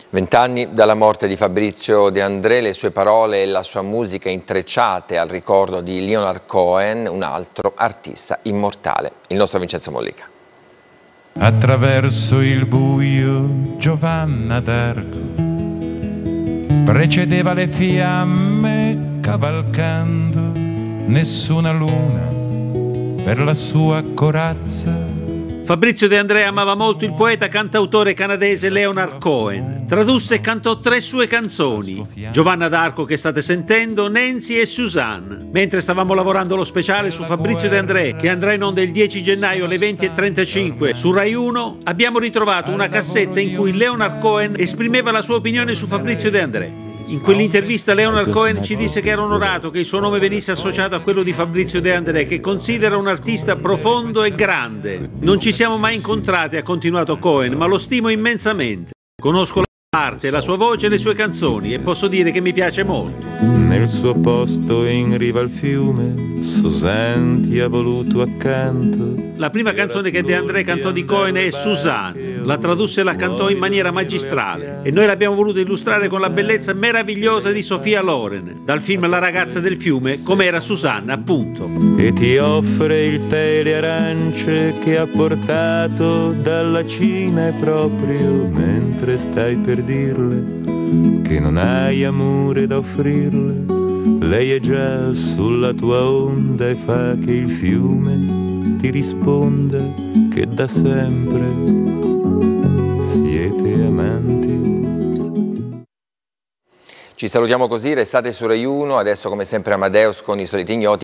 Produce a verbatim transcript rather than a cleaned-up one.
Vent'anni dalla morte di Fabrizio De André, le sue parole e la sua musica intrecciate al ricordo di Leonard Cohen, un altro artista immortale. Il nostro Vincenzo Mollica. Attraverso il buio Giovanna d'Arco precedeva le fiamme cavalcando, nessuna luna per la sua corazza. Fabrizio De André amava molto il poeta cantautore canadese Leonard Cohen. Tradusse e cantò tre sue canzoni: Giovanna d'Arco, che state sentendo, Nancy e Suzanne. Mentre stavamo lavorando allo speciale su Fabrizio De André, che andrà in onda il dieci gennaio alle venti e trentacinque su Rai uno, abbiamo ritrovato una cassetta in cui Leonard Cohen esprimeva la sua opinione su Fabrizio De André. In quell'intervista Leonard Cohen ci disse che era onorato che il suo nome venisse associato a quello di Fabrizio De André, che considera un artista profondo e grande. Non ci siamo mai incontrati, ha continuato Cohen, ma lo stimo immensamente. Conosco la sua arte, la sua voce e le sue canzoni e posso dire che mi piace molto. Nel suo posto in riva al fiume, Suzanne ti ha voluto accanto. La prima canzone che De André cantò di Cohen è Suzanne. La tradusse e la cantò in maniera magistrale e noi l'abbiamo voluto illustrare con la bellezza meravigliosa di Sophia Loren, dal film La ragazza del fiume, come era Suzanne, appunto. E ti offre il tè e le arance che ha portato dalla Cina proprio mentre stai per dirle che non hai amore da offrirle. Lei è già sulla tua onda e fa che il fiume ti risponda che da sempre siete amanti. Ci salutiamo così, restate su Rai uno, adesso come sempre Amadeus con i soliti ignoti.